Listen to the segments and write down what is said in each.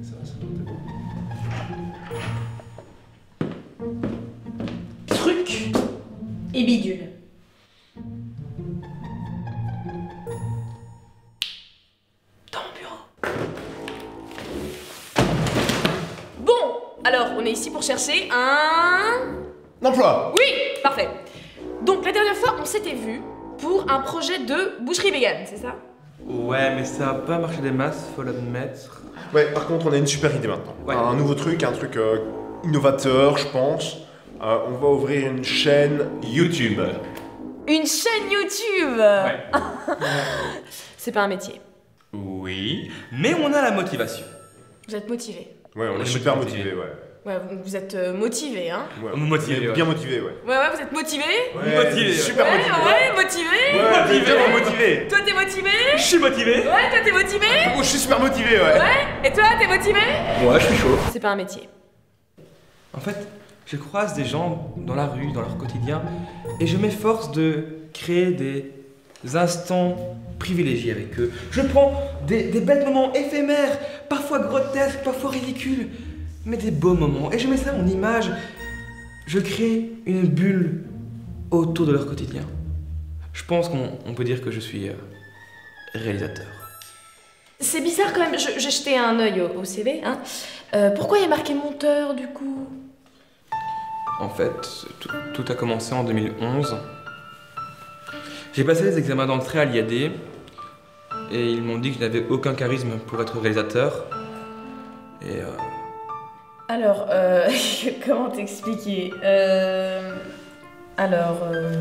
Ça va, ça doit être bon. Truc et bidule. Dans mon bureau. Bon, alors on est ici pour chercher un... L'emploi. Oui, parfait. Donc la dernière fois, on s'était vu pour un projet de boucherie vegan, c'est ça? Ouais, mais ça a pas marché des masses, faut l'admettre. Ouais, par contre, on a une super idée maintenant. Ouais. Un nouveau truc, un truc innovateur, je pense. On va ouvrir une chaîne YouTube. Une chaîne YouTube. Ouais. C'est pas un métier. Oui, mais on a la motivation. Vous êtes motivé. Ouais, on On est est super motivé. motivés, ouais. Ouais, vous êtes motivé, hein? Ouais, On est motivés, on est ouais. bien motivés, ouais. Ouais, vous êtes motivé? Motivé, super Ouais, motivés. ouais, motivé. Ouais, Motivé. vraiment motivé. Toi, t'es motivé? Je suis motivé. Ouais, toi, t'es motivé? Oh, je suis super motivé, ouais. Ouais. Et toi, t'es motivé? Ouais, je suis chaud. C'est pas un métier. En fait, je croise des gens dans la rue, dans leur quotidien, et je m'efforce de créer des instants privilégiés avec eux. Je prends des belles moments éphémères, parfois grotesques, parfois ridicules, mais des beaux moments, et je mets ça en image. Je crée une bulle autour de leur quotidien. Je pense qu'on peut dire que je suis réalisateur. C'est bizarre quand même, j'ai jeté un œil au CV, hein. Pourquoi il y a marqué monteur, du coup? En fait, tout a commencé en 2011. J'ai passé les examens d'entrée à l'IAD et ils m'ont dit que je n'avais aucun charisme pour être réalisateur. Et Alors, comment t'expliquer? Alors,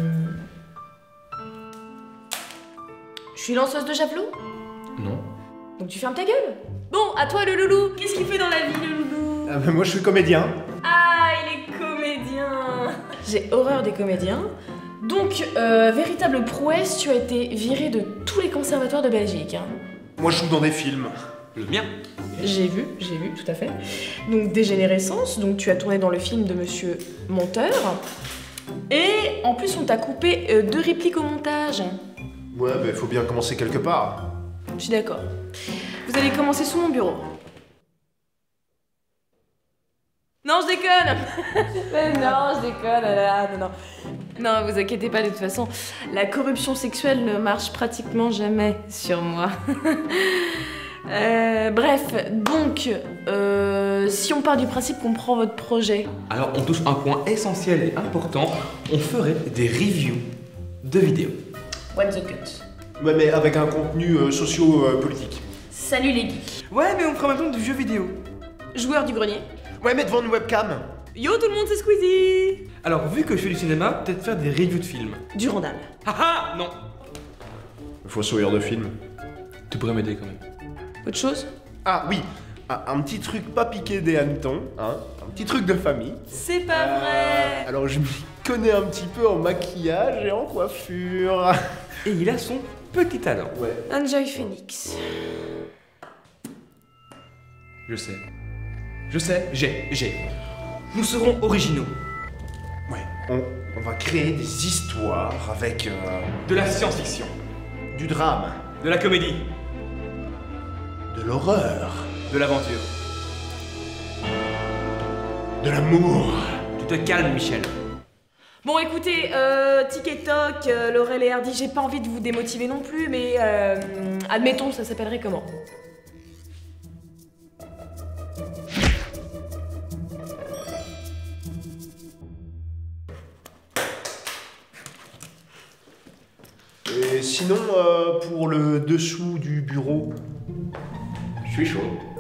je suis lanceuse de javelot? non. Donc tu fermes ta gueule? Bon, à toi le loulou. Qu'est-ce qu'il fait dans la vie, le loulou? Ah, bah, moi, je suis comédien. Ah, il est comédien. J'ai horreur des comédiens. Donc, véritable prouesse, tu as été viré de tous les conservatoires de Belgique, hein. Moi, je joue dans des films. Le mien. J'ai vu, tout à fait. Donc, Dégénérescence, donc tu as tourné dans le film de Monsieur Monteur. Et en plus, on t'a coupé 2 répliques au montage. Ouais, bah, faut bien commencer quelque part. Je suis d'accord. Vous allez commencer sous mon bureau. Non, je déconne. Mais non, je déconne. Non. Non, vous inquiétez pas, de toute façon, la corruption sexuelle ne marche pratiquement jamais sur moi. Bref, donc, si on part du principe qu'on prend votre projet... Alors on touche un point essentiel et important. On ferait des reviews de vidéos. What the cut. Ouais, mais avec un contenu socio-politique. Salut les geeks. Ouais, mais on fera maintenant du jeu vidéo. Joueur du grenier. Ouais, mais devant une webcam. Yo tout le monde, c'est Squeezie. Alors vu que je fais du cinéma, peut-être faire des reviews de films. Durandal. Haha, non. Faut sourire de film. Tu pourrais m'aider quand même. Autre chose? Ah oui, un petit truc pas piqué des hannetons, hein. Un petit truc de famille. C'est pas vrai. Alors je m'y connais un petit peu en maquillage et en coiffure. Et il a son petit talent. Ouais. Enjoy Phoenix. Je sais, j'ai. Nous serons originaux. Ouais, on va créer des histoires avec De la science-fiction. du drame, De la comédie. de l'horreur, De l'aventure. de l'amour. Tu te calmes, Michel. Bon écoutez, tic et toc, Laurel et Hardy, j'ai pas envie de vous démotiver non plus, mais admettons, ça s'appellerait comment? Et sinon, pour le dessous du bureau, Je suis chaud.